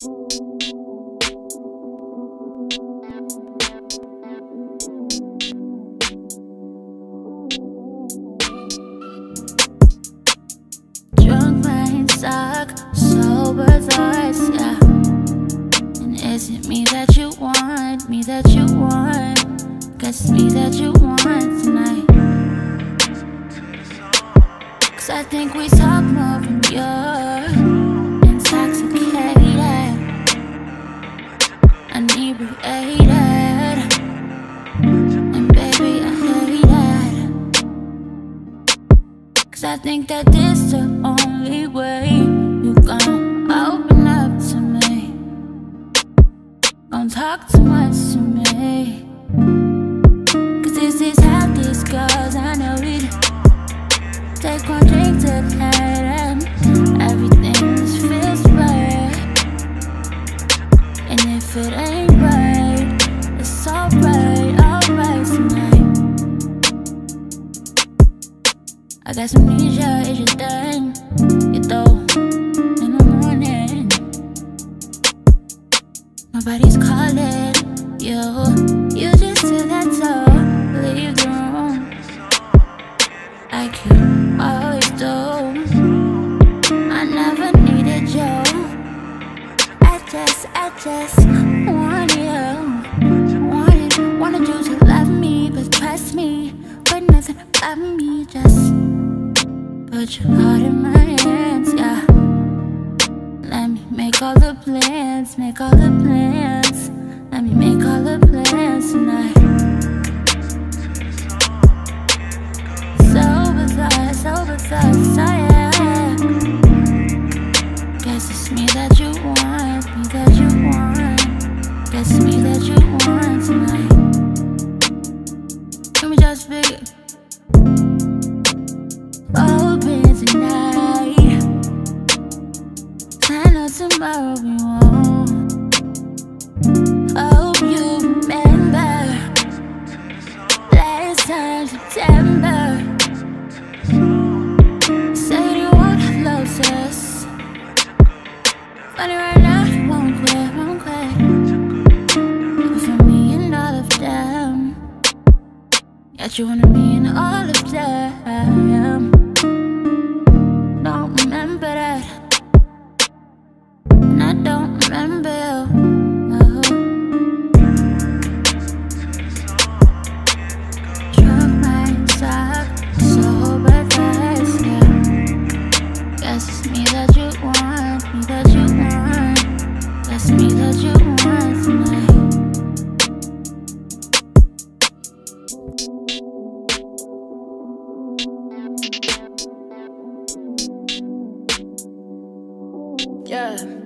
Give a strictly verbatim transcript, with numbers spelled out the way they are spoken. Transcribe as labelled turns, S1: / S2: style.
S1: Drunk minds suck, sober thoughts, yeah. And is it me that you want, me that you want? Guess it's me that you want tonight. Cause I think we talk more when you're intoxicated, inebriated, and baby I hate it. Cause I think that this the only way you gon' open up to me, gon' talk too much to me. Cause this is how this goes, I know it. Take one drink to the head and everything just feels right. And if it ain't right, it's alright, alright tonight. I got some amnesia, is your thing? You throw in the morning. Nobody's calling you. You just feel that door, leave the room like you always do. I never needed you. I just, I just want you. Wanted, wanted you to love me, but trust me, but nothing about me. Just put your heart in my hands, yeah. Let me make all the plans, make all the plans. Let me make all the plans tonight. Sober thoughts, sober thoughts, oh yeah. Guess it's me that you want, me that you want. Guess it's me that you want tonight. Let me just figure. Open tonight. I know tomorrow we won't. Hope you remember last time September. Said you wanna lose us. Funny right now, you won't quit, won't quit. Looking for me and all of them. Yet you wanted me and all of them. Don't remember that, and I don't remember you. No. Drunk minds suck, sober thoughts, yeah. Guess it's me that you want, me that you want. Guess me that you want tonight. Yeah.